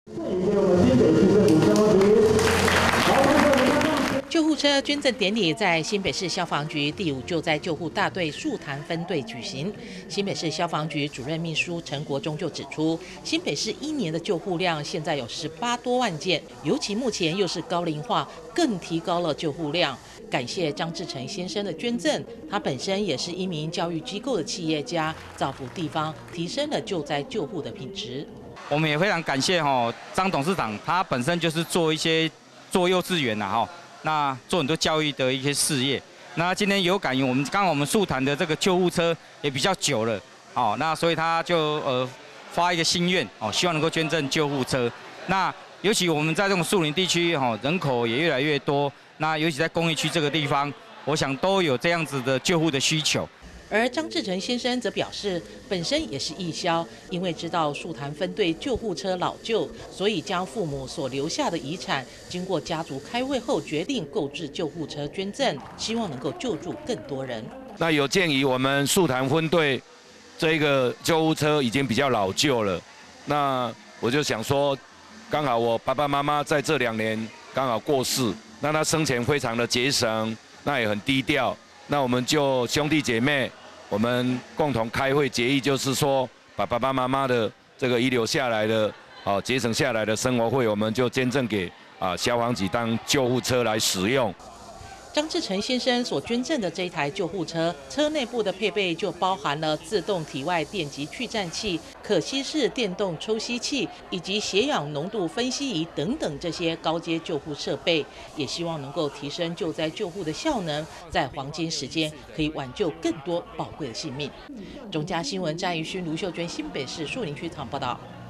救护车捐赠典礼在新北市消防局第5救灾救护大队树坛分队举行。新北市消防局主任秘书陈国忠就指出，新北市1年的救护量现在有18多万件，尤其目前又是高龄化，更提高了救护量。感谢张志成先生的捐赠，他本身也是一名教育机构的企业家，造福地方，提升了救灾救护的品质。 我们也非常感谢张董事长，他本身就是做幼稚园那做很多教育的一些事业。那今天有感于刚好我们树坛的这个救护车也比较久了，那所以他就发一个心愿希望能够捐赠救护车。那尤其我们在这种树林地区人口也越来越多，那尤其在工业区这个地方，我想都有这样子的救护的需求。 而张志成先生则表示，本身也是义消，因为知道树坛分队救护车老旧，所以将父母所留下的遗产，经过家族开会后决定购置救护车捐赠，希望能够救助更多人。 那有鉴于我们树坛分队这个救护车已经比较老旧了，那我就想说，刚好我爸爸妈妈在这2年刚好过世，那他生前非常的节省，那也很低调，那我们就兄弟姐妹。我们共同开会决议，就是说，把爸爸妈妈的这个遗留下来的、节省下来的生活费，我们就捐赠给消防局当救护车来使用。 张志成先生所捐赠的这一台救护车，车内部的配备就包含了自动体外电极去颤器、可吸式电动抽吸器以及血氧浓度分析仪等等这些高阶救护设备，也希望能够提升救灾救护的效能，在黄金时间可以挽救更多宝贵的性命。中嘉新闻詹怡勋、卢秀娟，新北市树林区场报道。